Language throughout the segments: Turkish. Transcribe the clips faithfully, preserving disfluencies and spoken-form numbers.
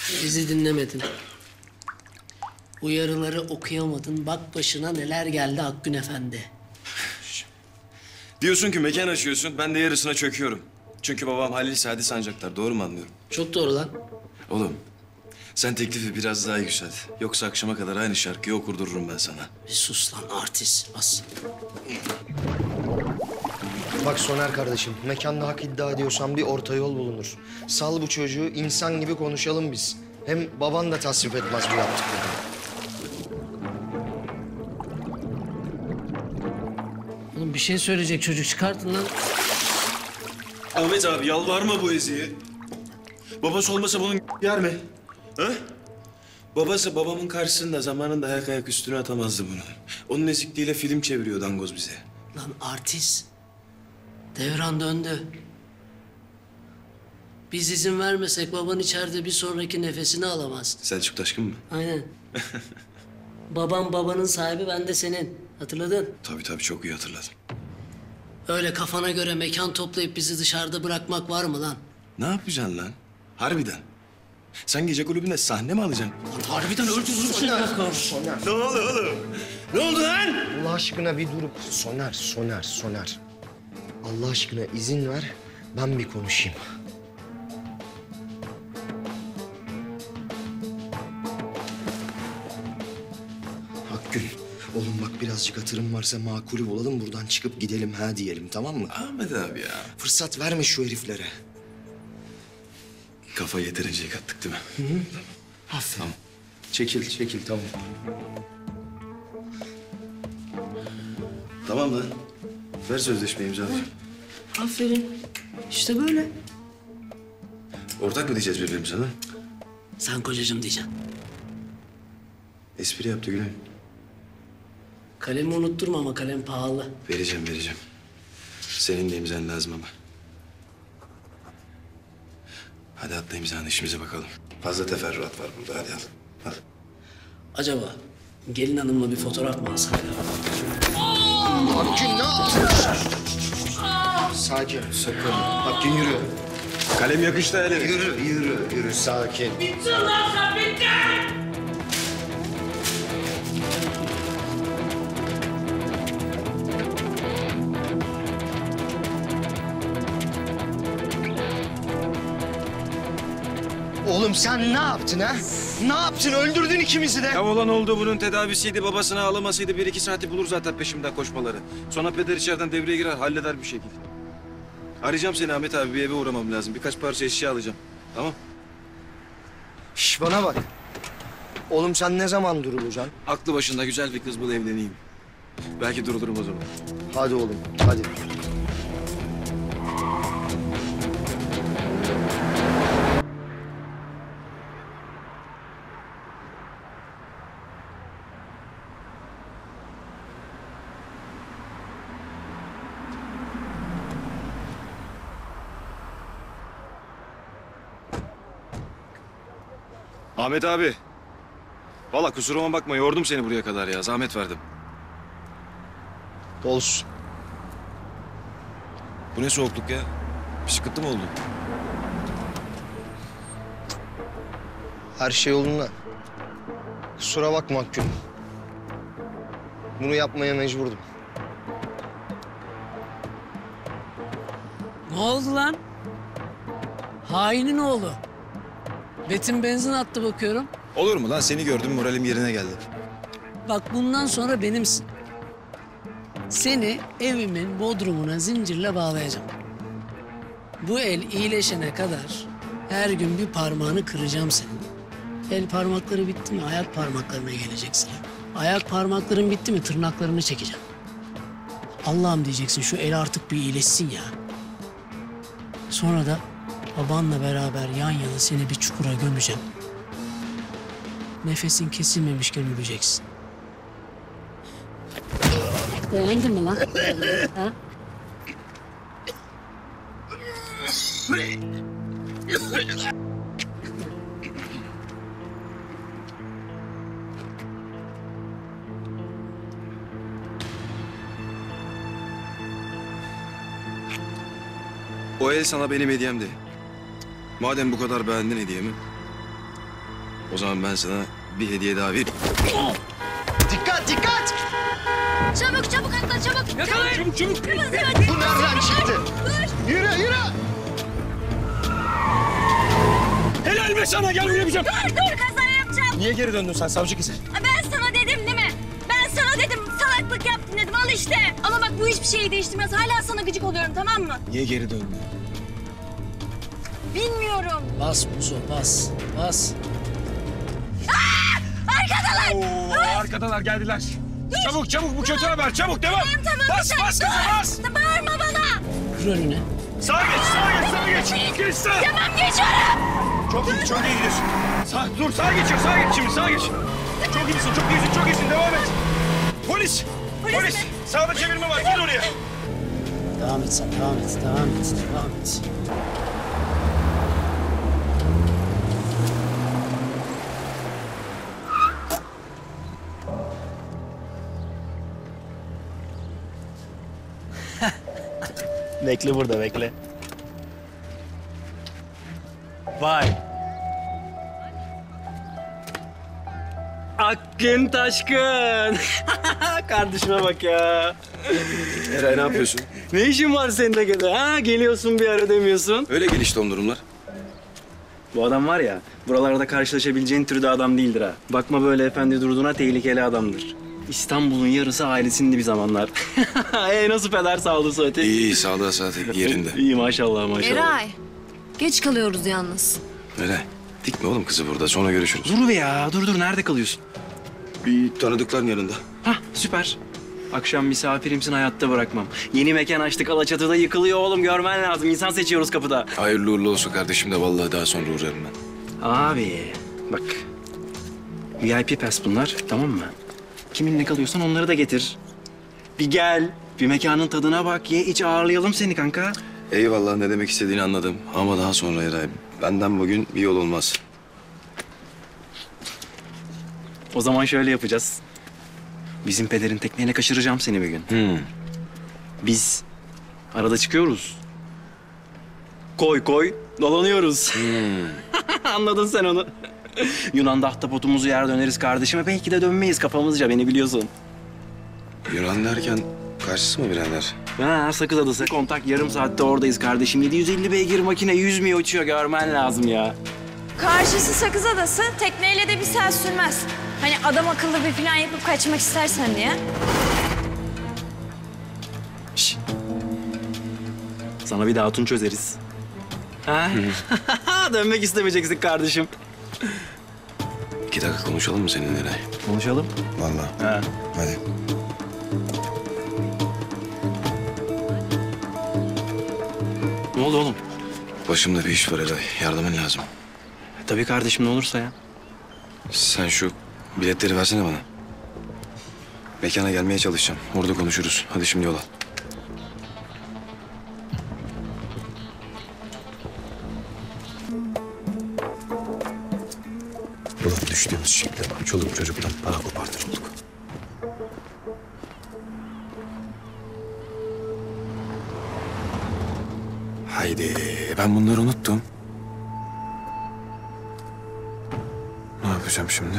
Bizi dinlemedin. Uyarıları okuyamadın. Bak başına neler geldi Akgün Efendi. Diyorsun ki mekan açıyorsun, ben de yarısına çöküyorum. Çünkü babam Halil Sadi Sancaktar, doğru mu anlıyorum? Çok doğru lan. Oğlum, sen teklifi biraz daha yükselt. Yoksa akşama kadar aynı şarkıyı okurdururum ben sana. Bir sus lan artist. Bas. Bak Soner kardeşim, mekanda hak iddia ediyorsan bir orta yol bulunur. Sal bu çocuğu, insan gibi konuşalım biz. Hem baban da tasvip etmez bu yaptıklarını. Oğlum bir şey söyleyecek çocuk. Çıkartın lan. Ahmet abi yalvarma bu Ezi'ye. Babası olmasa bunun yer mi? Ha? Babası babamın karşısında zamanında ayak ayak üstüne atamazdı bunu. Onun ezikliğiyle film çeviriyor dangoz bize. Lan artist. Devran döndü. Biz izin vermesek baban içeride bir sonraki nefesini alamaz. Selçuk Taşkın mı? Aynen. Babam babanın sahibi, ben de senin. Hatırladın? Tabii tabii çok iyi hatırladım. Öyle kafana göre mekan toplayıp bizi dışarıda bırakmak var mı lan? Ne yapacaksın lan? Harbiden. Sen gece kulübünde sahne mi alacaksın? Harbiden öldürürüm seni. Soner, Ne oldu oğlum? Ne oldu lan? Allah aşkına bir durup... Soner, Soner, Soner. Allah aşkına izin ver, ben bir konuşayım. Akgün, oğlum bak birazcık hatırım varsa makulü bulalım, buradan çıkıp gidelim ha diyelim, tamam mı? Ahmet abi ya. Fırsat verme şu heriflere. Kafa yeterince yıkattık değil mi? Hı hı. Aferin. Tamam. Çekil, çekil, tamam. Tamam lan. Ver sözleşmeyi imzalayacağım. Aferin. İşte böyle. Ortak mı diyeceğiz birbirimize lan? Sen kocacığım diyeceksin. Espri yaptı Gülüm. Kalemi unutturma ama kalem pahalı. Vereceğim, vereceğim. Senin de imzan lazım ama. Hadi atla imzanı, işimize bakalım. Fazla teferruat var burada, hadi al. Al. Acaba gelin hanımla bir fotoğraf mı alsak ya? Akgün ne yapıyorsun? Sakin, sakın. Akgün yürü. Kalem yakıştı hele. Yürü, yürü, yürü. Sakin. Bitti lan sen, bitti! Oğlum sen ne yaptın ha? Ne yaptın? Öldürdün ikimizi de. Ya olan oldu, bunun tedavisiydi. Babasını ağlamasıydı. Bir iki saati bulur zaten peşimden koşmaları. Sonra peder içeriden devreye girer, halleder bir şekilde. Arayacağım seni Ahmet abi, bir eve uğramam lazım. Birkaç parça eşya alacağım. Tamam? Şş, bana bak. Oğlum sen ne zaman durulacaksın? Aklı başında güzel bir kız bul, evleneyim. Belki durulurum o zaman. Hadi oğlum, hadi. Ahmet abi. Vallahi kusuruma bakma, yordum seni buraya kadar ya. Zahmet verdim. Olsun. Bu ne soğukluk ya? Bir sıkıntı mı oldu? Her şey yolunda. Kusura bakma Akgün. Bunu yapmaya mecburdum. Ne oldu lan? Hainin oğlu. Betim benzin attı bakıyorum. Olur mu lan? Seni gördüm, moralim yerine geldi. Bak bundan sonra benimsin. Seni evimin bodrumuna zincirle bağlayacağım. Bu el iyileşene kadar her gün bir parmağını kıracağım senin. El parmakları bitti mi ayak parmaklarına geleceksin. Ayak parmakların bitti mi tırnaklarını çekeceğim. Allah'ım diyeceksin şu el artık bir iyileşsin ya. Sonra da babanla beraber yan yana seni bir çukura gömeceğim. Nefesin kesilmemişken öleceksin. Beğendin mi lan? Ha? O el sana benim hediyemdi. Madem bu kadar beğendin hediyemi, O zaman ben sana bir hediye daha vereyim. Dikkat dikkat! Çabuk çabuk atla çabuk. Yakalayın. Çabuk çabuk. Kırmızı evet. Bu nereden çıktı? Dur. Yürü yürü! Helal be sana, gel buraya bir şey. Dur dur kaza yapacağım. Niye geri döndün sen savcı kızı? Ben sana dedim değil mi? Ben sana dedim salaklık yaptın dedim al işte. Ama bak bu hiçbir şeyi değiştirmez. Hala sana gıcık oluyorum tamam mı? Niye geri döndün? Bilmiyorum. Bas Muzo bas. Bas. Arkadalar. Oo, arkadan geldiler. Çabuk çabuk, bu kötü haber, çabuk devam. Tamam tamam. Bas bir bas şey- kızım Dur. bas. Bağırma bana. Şey- Kır önüne. Sağa geç, sağa geç, sağa geç. Geç sağa. Tamam geçiyorum. Çok iyi, çok iyi gidiyorsun. Sağ, dur, sağa geçiyor, sağa geç şimdi, sağa geç. Çok iyisin, çok iyisin, çok iyisin. Devam et. Polis, Polis polis. mi? Sağda çevirme var, gel oraya. Devam et sen. Devam et. Devam et. Devam et. Bekle burada, bekle. Vay. Akgün Taşkın. Kardeşime bak ya. Eray ne yapıyorsun? Ne işin var senin de gene? Ha, geliyorsun bir ara demiyorsun. Öyle gelişti o durumlar. Bu adam var ya, buralarda karşılaşabileceğin türde adam değildir ha. Bakma böyle efendi durduğuna, tehlikeli adamdır. İstanbul'un yarısı ailesindi bir zamanlar. e nasıl peder sağlığı sıhhati? İyi iyi, sağlığa saati yerinde. İyi maşallah maşallah. Eray. Geç kalıyoruz yalnız. Eray, dikme oğlum kızı burada, sonra görüşürüz. Dur be ya, dur dur. Nerede kalıyorsun? Bir tanıdıkların yanında. Hah, süper. Akşam misafirimsin, hayatta bırakmam. Yeni mekan açtık, Alaçatı'da yıkılıyor oğlum. Görmen lazım. İnsan seçiyoruz kapıda. Hayırlı uğurlu olsun kardeşim de vallahi daha sonra uğrarım ben. Abi bak. V I P pass bunlar, tamam mı? Kiminle kalıyorsan onları da getir. Bir gel, bir mekanın tadına bak, ye iç, ağırlayalım seni kanka. Eyvallah, ne demek istediğini anladım. Ama daha sonra Eray, benden bugün bir yol olmaz. O zaman şöyle yapacağız. Bizim pederin tekneyle kaçıracağım seni bir gün. Hmm. Biz arada çıkıyoruz. Koy koy, dolanıyoruz. Anladın sen onu. Yunan'da ahtapotumuzu yer döneriz kardeşime. Belki de dönmeyiz kafamızca, beni biliyorsun. Yunan derken karşısı mı birader? Ha, Sakız Adası. Kontak yarım saatte oradayız kardeşim. yedi yüz elli beygir makine yüzmüyor, uçuyor. Görmen lazım ya. Karşısı Sakız Adası. Tekneyle de bir saat sürmez. Hani adam akıllı bir plan yapıp kaçmak istersen diye. Şş. Sana bir de hatun çözeriz. Ha? Dönmek istemeyeceksin kardeşim. İki dakika konuşalım mı seninle Eray? Konuşalım. Vallahi. Ha. Hadi. Ne oldu oğlum? Başımda bir iş var Eray. Yardımın lazım. Tabii kardeşim, ne olursa ya. Sen şu biletleri versene bana. Mekana gelmeye çalışacağım. Orada konuşuruz. Hadi şimdi yola. Ulan düştüğümüz şekle bak. Çoluk çocuktan para kopartır olduk. Haydi. Ben bunları unuttum. Ne yapacağım şimdi?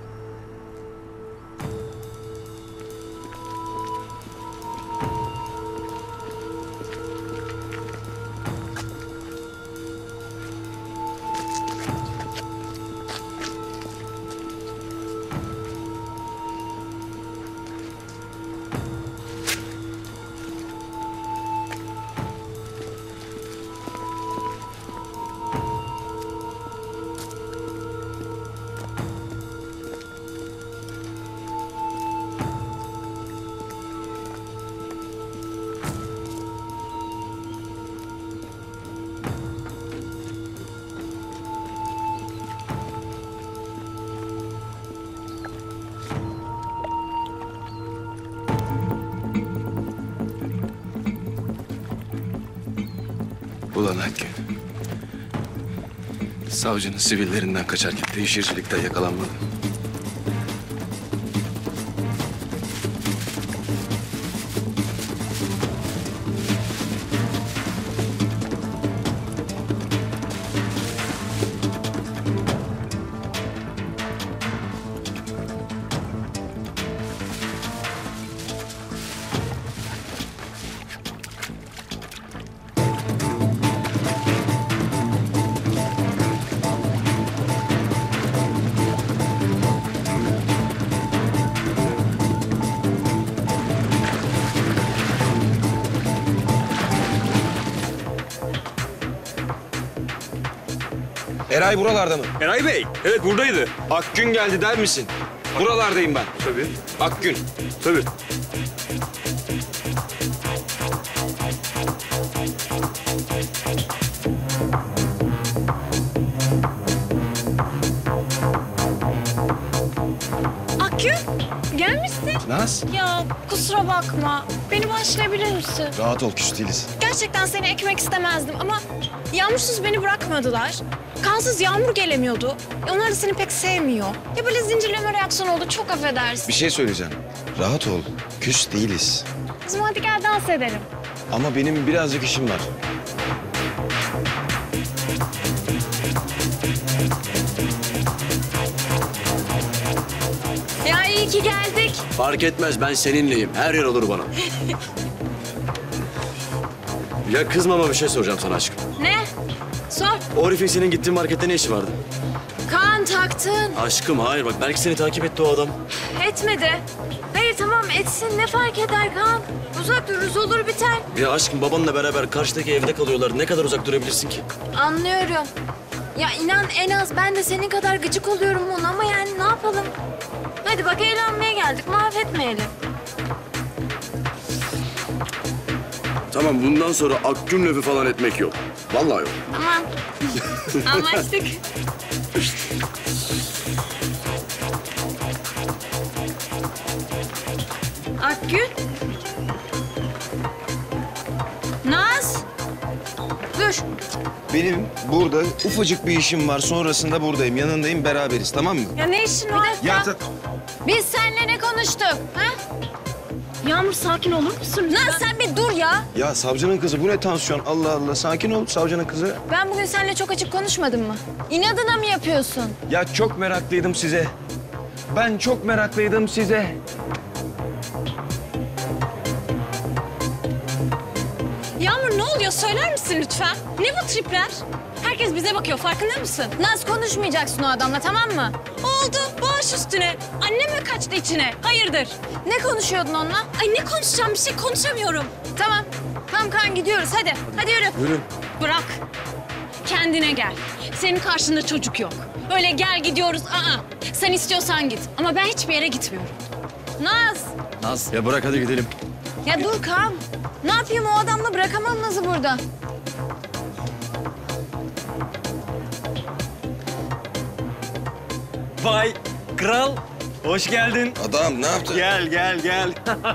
Ulan Hakkı. Savcının sivillerinden kaçarken teşhircilikten yakalanmadı. Eray buralarda mı? Eray Bey, evet buradaydı. Akgün geldi der misin? Buralardayım ben. Tabii. Akgün. Tabii. Akgün, gelmişsin. Naz. Ya kusura bakma. Beni başlayabilir misin? Rahat ol, küs değiliz. Gerçekten seni ekmek istemezdim ama Yağmursuz beni bırakmadılar. Kansız Yağmur gelemiyordu. E onlar da seni pek sevmiyor. Ya böyle zincirleme reaksiyon oldu. Çok affedersin. Bir şey söyleyeceğim. Rahat ol, küs değiliz. O zaman hadi gel dans edelim. Ama benim birazcık işim var. Ya iyi ki geldik. Fark etmez, ben seninleyim. Her yer olur bana. Ya kızmama bir şey soracağım sana aşkım. Ne? Sor. O herifin senin gittiğin markette ne işi vardı? Kaan taktın. Aşkım hayır bak, belki seni takip etti o adam. Etmedi. Hayır tamam etsin. Ne fark eder Kaan? Uzak dururuz olur biter. Ya aşkım babanla beraber karşıdaki evde kalıyorlar. Ne kadar uzak durabilirsin ki? Anlıyorum. Ya inan en az ben de senin kadar gıcık oluyorum ona ama yani ne yapalım? Hadi bak eğlenmeye geldik mahvetmeyelim. Tamam, bundan sonra Akgün lafı falan etmek yok. Vallahi yok. Tamam. Anlaştık. Akgün. Naz. Dur. Benim burada ufacık bir işim var. Sonrasında buradayım, yanındayım, beraberiz. Tamam mı? Ya ne işin var? Ya ta- Biz seninle ne konuştuk? Ha? Yağmur sakin olur musun? Naz sen bir dur ya. Ya savcının kızı, bu ne tansiyon? Allah Allah, sakin ol savcının kızı. Ben bugün seninle çok açık konuşmadım mı? İnadına mı yapıyorsun? Ya çok meraklıydım size. Ben çok meraklıydım size. Yağmur ne oluyor söyler misin lütfen? Ne bu tripler? Herkes bize bakıyor farkında mısın? Naz konuşmayacaksın o adamla tamam mı? Oldu baş üstüne. Annem mi kaçtı içine? Hayırdır? Ne konuşuyordun onunla? Ay ne konuşacağım bir şey konuşamıyorum. Tamam. Tamam Kaan gidiyoruz hadi. Hadi yürü. Yürü. Bırak. Kendine gel. Senin karşında çocuk yok. Öyle gel gidiyoruz. Aa, sen istiyorsan git. Ama ben hiçbir yere gitmiyorum. Naz. Naz. Ya bırak hadi gidelim. Ya dur Kaan. Ne yapayım o adamla bırakamam Naz'ı burada. Vay kral, hoş geldin. Adam ne yaptı? Gel, gel, gel.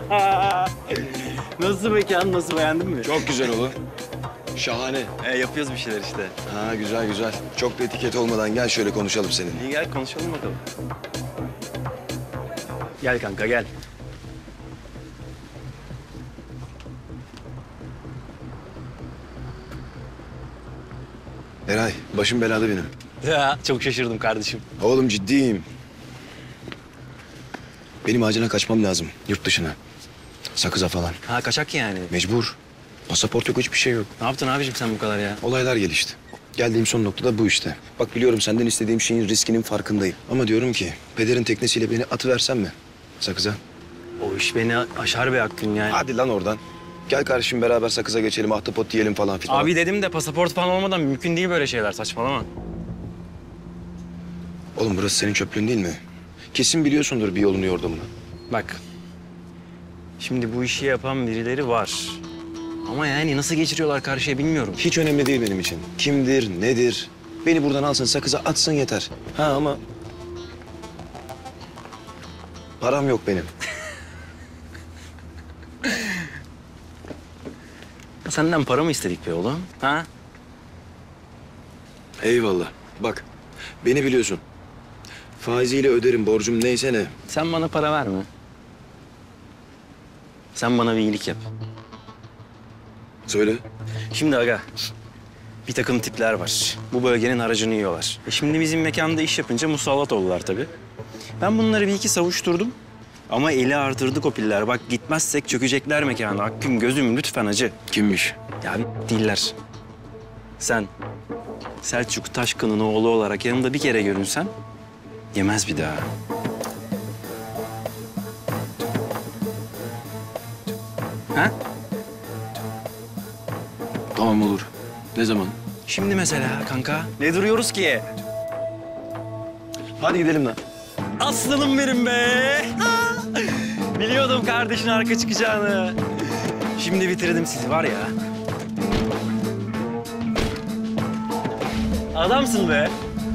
Nasıl mekan, nasıl beğendin mi? Çok güzel oğlum. Şahane. E, yapıyoruz bir şeyler işte. Ha güzel güzel. Çok da etiket olmadan gel şöyle konuşalım seninle. İyi gel konuşalım bakalım. Gel kanka gel. Eray, başım belada benim. Ya çok şaşırdım kardeşim. Oğlum ciddiyim. Benim acilen kaçmam lazım yurt dışına. Sakıza falan. Ha kaçak yani. Mecbur. Pasaport yok, hiçbir şey yok. Ne yaptın abiciğim sen bu kadar ya? Olaylar gelişti. Geldiğim son noktada bu işte. Bak biliyorum senden istediğim şeyin riskinin farkındayım. Ama diyorum ki pederin teknesiyle beni atıversem mi sakıza? O iş beni aşar be Akgün yani. Hadi lan oradan. Gel kardeşim beraber sakıza geçelim, ahtapot yiyelim falan filan. Abi dedim de pasaport falan olmadan mümkün değil böyle şeyler, saçmalama. Oğlum burası senin çöplüğün değil mi? Kesin biliyorsundur bir yolunu yordamını. Bak. Şimdi bu işi yapan birileri var. Ama yani nasıl geçiriyorlar karşıya bilmiyorum. Hiç önemli değil benim için. Kimdir, nedir? Beni buradan alsın, sakıza atsın yeter. Ha ama... Param yok benim. Senden para mı istedik be oğlum? Ha? Eyvallah. Bak, beni biliyorsun. Faiziyle öderim, borcum neyse ne. Sen bana para verme. Sen bana bir iyilik yap. Söyle. Şimdi aga, bir takım tipler var. Bu bölgenin haracını yiyorlar. E şimdi bizim mekanda iş yapınca musallat oldular tabii. Ben bunları bir iki savuşturdum. Ama eli artırdık o piller. Bak gitmezsek çökecekler mekana. Akgün gözüm lütfen acı. Kimmiş? Ya bir değiller. Sen Selçuk Taşkın'ın oğlu olarak yanımda bir kere görünsen yemez bir daha. Ha? Tamam olur. Ne zaman? Şimdi mesela kanka ne duruyoruz ki? Hadi gidelim lan. Aslanım benim be. Biliyordum kardeşin arka çıkacağını. Şimdi bitirdim sizi var ya. Adamsın be.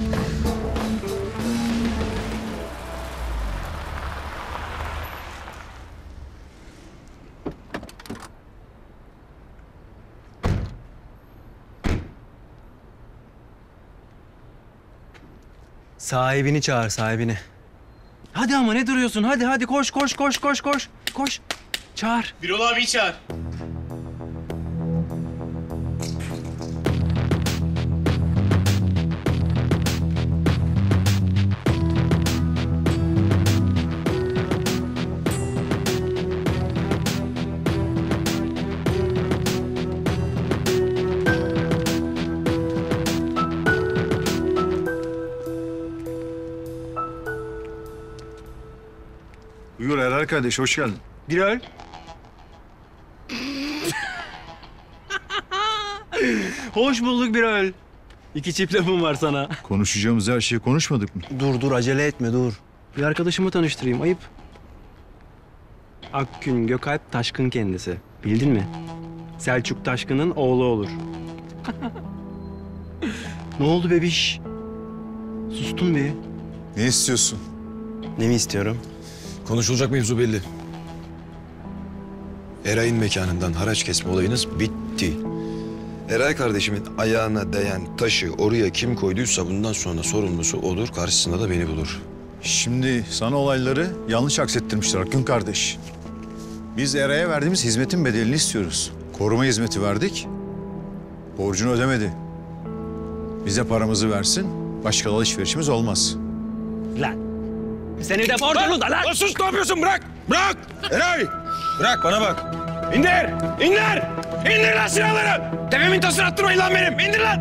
Sahibini çağır, sahibini. Hadi ama ne duruyorsun? Hadi hadi koş koş koş koş koş. Koş. Çağır. Birol abi çağır. Buyur Eray kardeş, hoş geldin. Birol. Hoş bulduk Birol. İki çift lafım var sana. Konuşacağımız her şeyi konuşmadık mı? Dur dur acele etme dur. Bir arkadaşımı tanıştırayım ayıp. Akgün Gökalp Taşkın kendisi. Bildin mi? Selçuk Taşkın'ın oğlu olur. Ne oldu bebiş? Sustun bir. Ne istiyorsun? Ne mi istiyorum? Konuşulacak mevzu belli. Eray'ın mekanından haraç kesme olayınız bitti. Eray kardeşimin ayağına değen taşı oraya kim koyduysa bundan sonra sorumlusu odur, karşısında da beni bulur. Şimdi sana olayları yanlış aksettirmişler Akın kardeş. Biz Eray'a verdiğimiz hizmetin bedelini istiyoruz. Koruma hizmeti verdik, borcunu ödemedi. Bize paramızı versin, başka alışverişimiz olmaz. Lan. Senin de borcunu da lan. Lan sus, ne yapıyorsun? Bırak! Bırak! Eray! Bırak, bana bak. İndir! İndir! İndir lan silahları! Tepemin tasını attırmayın lan benim! İndir lan!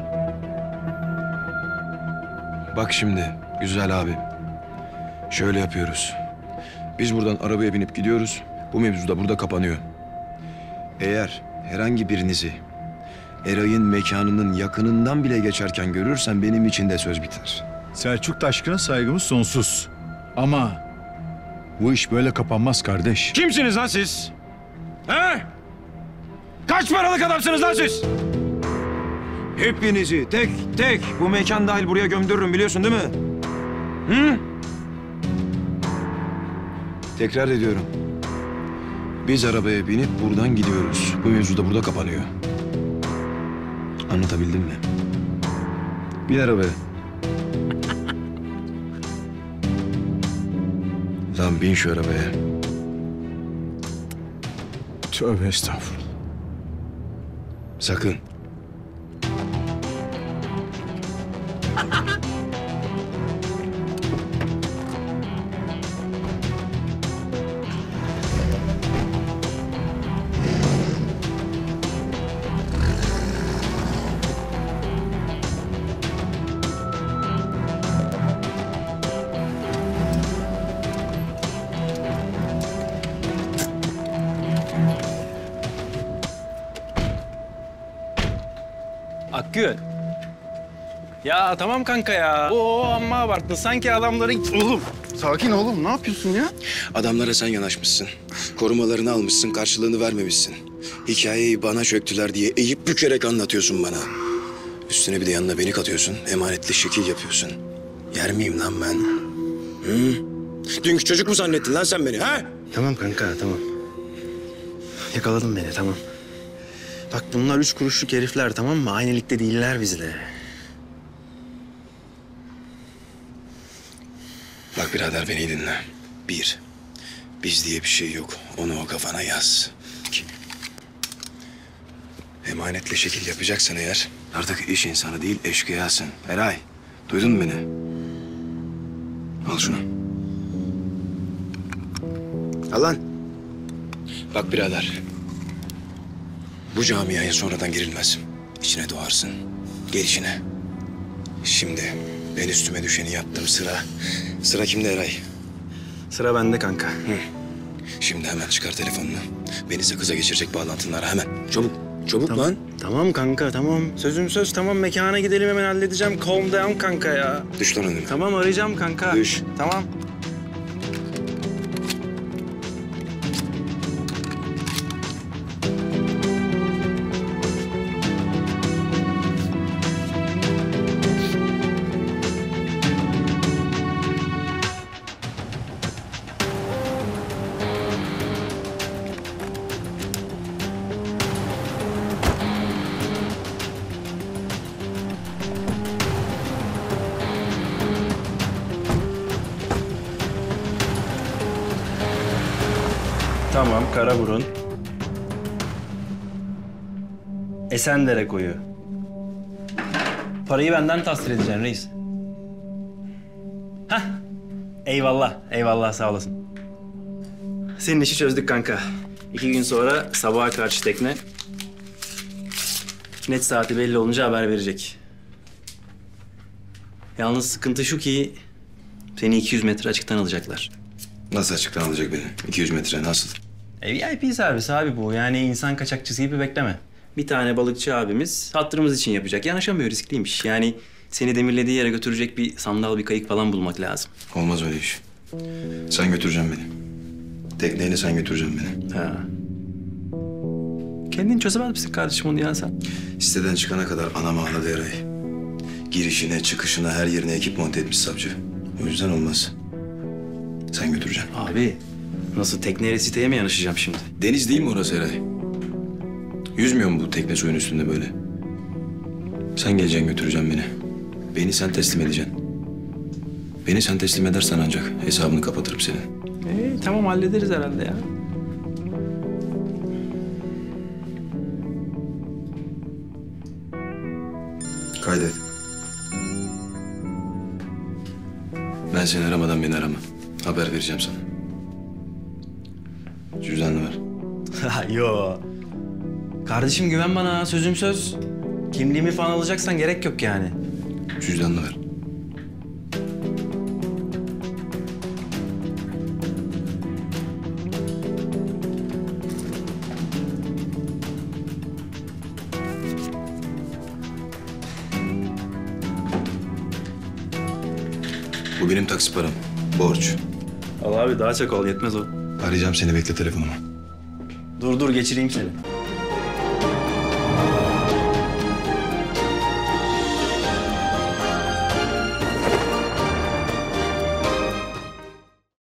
Bak şimdi güzel abi. Şöyle yapıyoruz. Biz buradan arabaya binip gidiyoruz. Bu mevzu da burada kapanıyor. Eğer herhangi birinizi Eray'ın mekanının yakınından bile geçerken görürsen benim için de söz biter. Selçuk Taşkın'a saygımız sonsuz. Ama bu iş böyle kapanmaz kardeş. Kimsiniz lan siz? He? Kaç paralık adamsınız lan siz? Hepinizi tek tek bu mekan dahil buraya gömdürürüm biliyorsun değil mi? Hı? Tekrar ediyorum. Biz arabaya binip buradan gidiyoruz. Bu mevzu da burada kapanıyor. Anlatabildim mi? Bin arabaya. Lan bin şu arabaya. Tövbe estağfurullah. Sakın. Akgün. Ya tamam kanka ya. Oo amma abarttın. Sanki adamların... Oğlum sakin oğlum. Ne yapıyorsun ya? Adamlara sen yanaşmışsın. Korumalarını almışsın, karşılığını vermemişsin. Hikayeyi bana çöktüler diye eğip bükerek anlatıyorsun bana. Üstüne bir de yanına beni katıyorsun. Emanetli şekil yapıyorsun. Yer miyim lan ben? Hı? Dünkü çocuk mu zannettin lan sen beni ha? Tamam kanka tamam. Yakaladın beni tamam. Bak bunlar üç kuruşluk herifler tamam mı? Aynı ligde değiller bizle. Bak birader beni dinle. Bir, biz diye bir şey yok. Onu o kafana yaz. İki, emanetle şekil yapacaksan eğer artık iş insanı değil eşkıyasın. Eray, duydun mu beni? Al şunu. Al lan. Bak birader. Bu camiaya sonradan girilmez. İçine doğarsın. Gel işine. Şimdi ben üstüme düşeni yaptım sıra. Sıra kimde Eray? Sıra bende kanka. Hı. Şimdi hemen çıkar telefonunu. Beni sakıza geçirecek bağlantın ara hemen. Çabuk. Çabuk Tamam. lan. Tamam kanka tamam. Sözüm söz tamam mekana gidelim hemen halledeceğim. Calm down kanka ya. Düş lan önüme. Tamam arayacağım kanka. Düş. Tamam. Tamam, Karaburun. Esendere koyu. Parayı benden tahsil edeceksin reis. Hah. Eyvallah, eyvallah sağ olasın. Senin işi çözdük kanka. İki gün sonra sabaha karşı tekne. Net saati belli olunca haber verecek. Yalnız sıkıntı şu ki seni iki yüz metre açıktan alacaklar. Nasıl açıktan alacak beni? iki yüz metre nasıl? E, V I P servis abi bu. Yani insan kaçakçısı gibi bekleme. Bir tane balıkçı abimiz hatırımız için yapacak. Yanaşamıyor, riskliymiş. Yani seni demirlediği yere götürecek bir sandal, bir kayık falan bulmak lazım. Olmaz öyle iş. Sen götüreceksin beni. Tekneyle sen götüreceksin beni. Ha. Kendin çözemez misin kardeşim onu ya sen? Siteden çıkana kadar anam ağladı Eray. Girişine, çıkışına, her yerine ekip monte etmiş savcı. O yüzden olmaz. Sen götüreceksin. Abi nasıl tekneyle siteye mi yanaşacağım şimdi? Deniz değil mi orası Eray? Yüzmüyor mu bu tekne suyun üstünde böyle? Sen geleceksin götüreceksin beni. Beni sen teslim edeceksin. Beni sen teslim edersen ancak hesabını kapatırım senin. E, tamam hallederiz herhalde ya. Kaydet. Ben seni aramadan beni arama. Haber vereceğim sana. Cüzdanını ver. Yo. Kardeşim güven bana, sözüm söz. Kimliğimi falan alacaksan gerek yok yani. Cüzdanını ver. Bu benim taksi param. Borç. Al abi daha çok ol, yetmez o. Arayacağım seni, bekle telefonumu. Dur dur geçireyim seni.